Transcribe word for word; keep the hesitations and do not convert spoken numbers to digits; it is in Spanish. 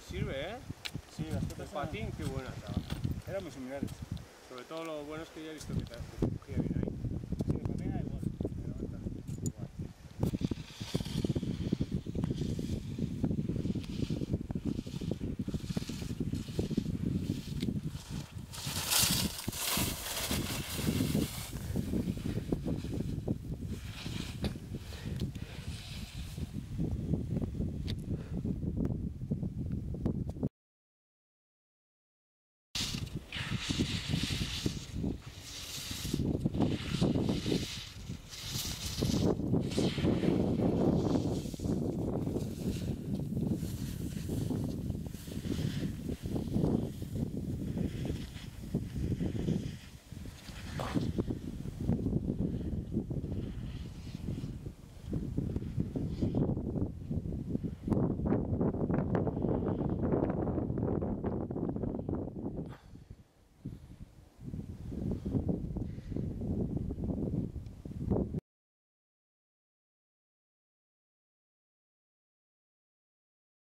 sirve, ¿eh? Sí, las El fotos patín, qué buena estaba. eran muy similares. Sobre todo lo bueno es que ya he visto que te hace.